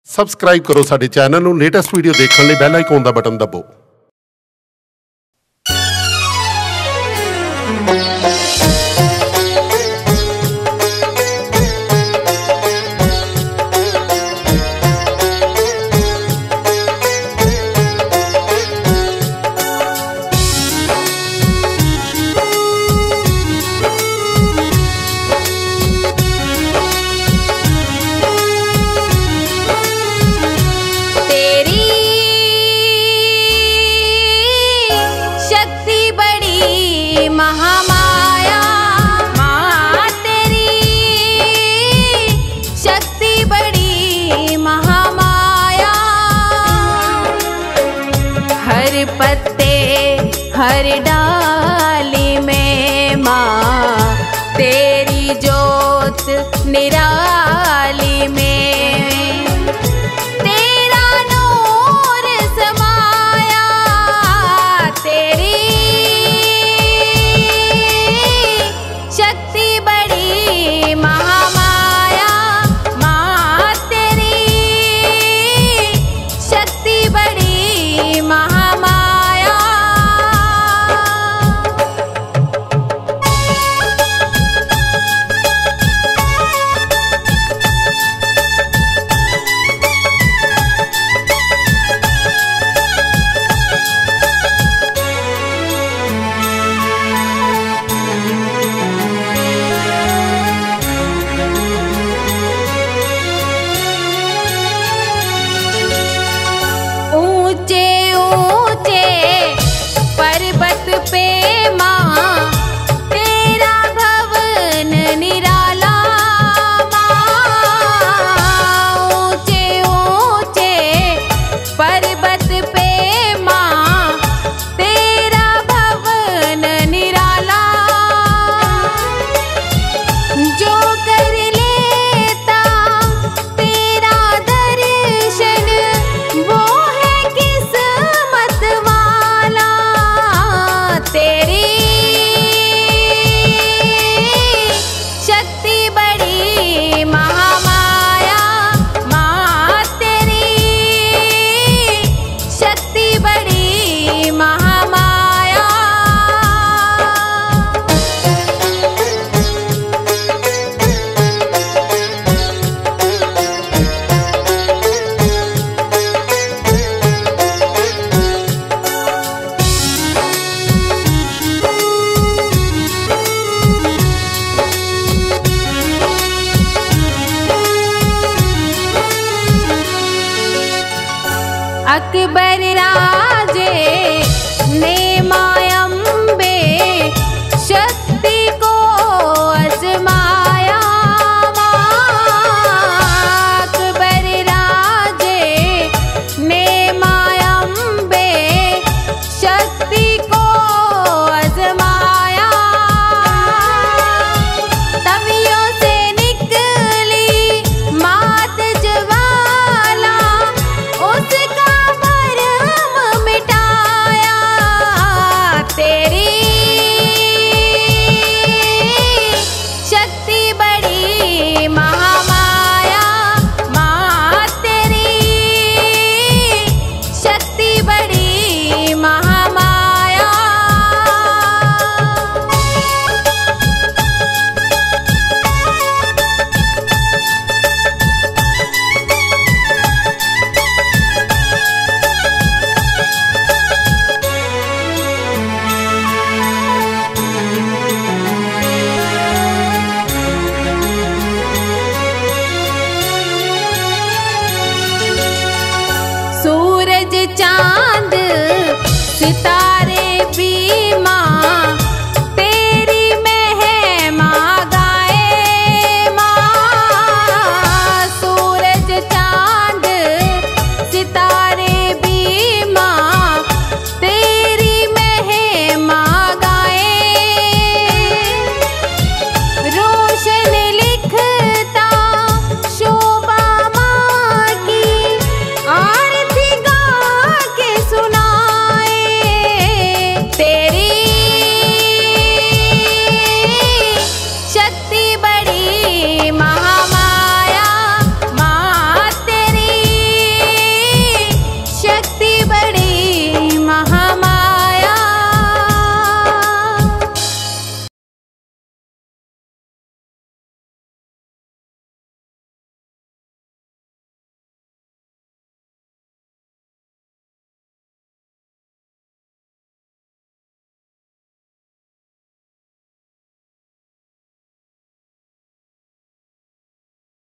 Subscribe करो साडे channel नूं लेटेस्ट वीडियो देखने लई बेल आइकन दा बटन दबो। महामाया माँ तेरी शक्ति बड़ी महामाया, हर पत्ते हर डाली में माँ तेरी जोत निराली में तेरा नूर समाया, तेरी शक्ति बड़ी महामाया माँ तेरी शक्ति बड़ी महामाया। ऊंचे ऊंचे पर्वत पे माँ तेरा भवन निराला, ऊंचे ऊंचे पर्वत पे माँ तेरा भवन निराला, जो कर लेता तेरा दर्शन वो किस्मत वाला, तेरी शक्ति बड़ी महामाया माँ तेरी शक्ति बड़ी महामाया। अकबर